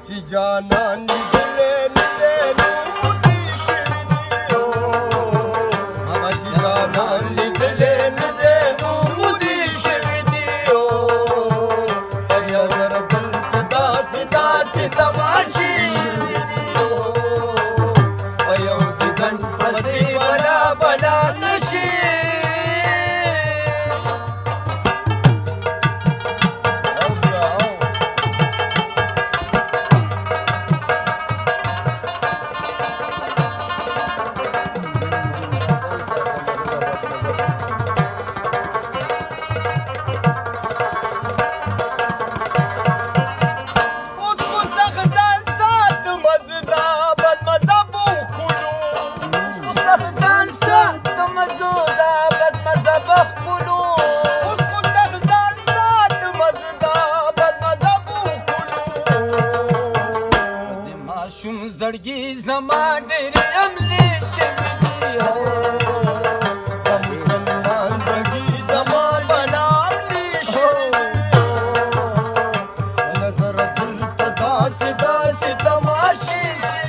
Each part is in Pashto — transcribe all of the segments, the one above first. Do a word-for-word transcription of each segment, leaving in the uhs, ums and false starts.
چې جانان لیدلې نه نومودي شوي دي هغه چې جانان لیدلې نه نومودي شوي دي یو ځل دلته داسې داسې تماشې شوي دي یو دیدن هسې بلا بلا نشي زړګي زما ډېر عملي شوي دي د مسلمان زړګي زما بلا عملي شوي دي نظر دلته داسې داسې تماشې شي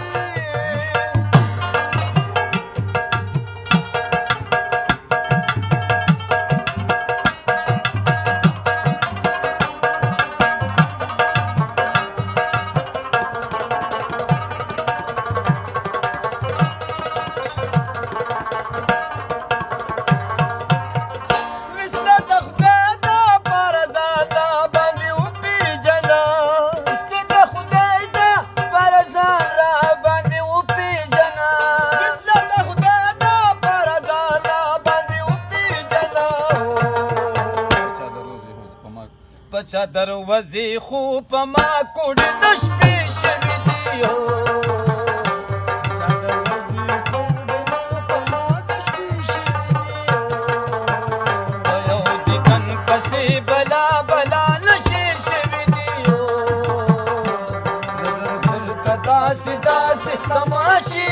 پچا دروازې خو په ما کوډې د شپې شوي دي پچا دروازې کوډې په ما د شپې شوي دي یو دیدن پسې بلا بلا نشي شوي دي نظر دلته داسې داسې تماشې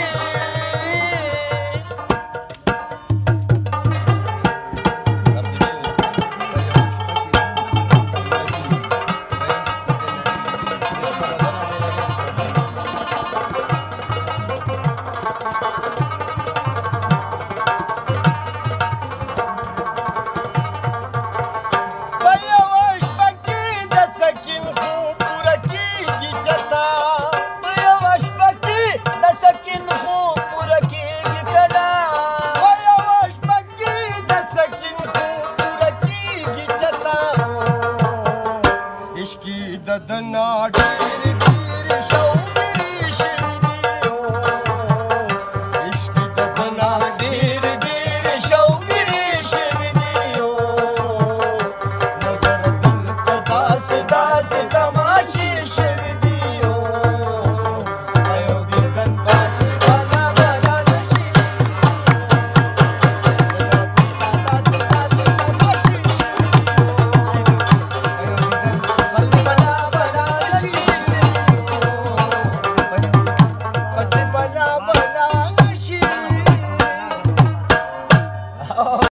the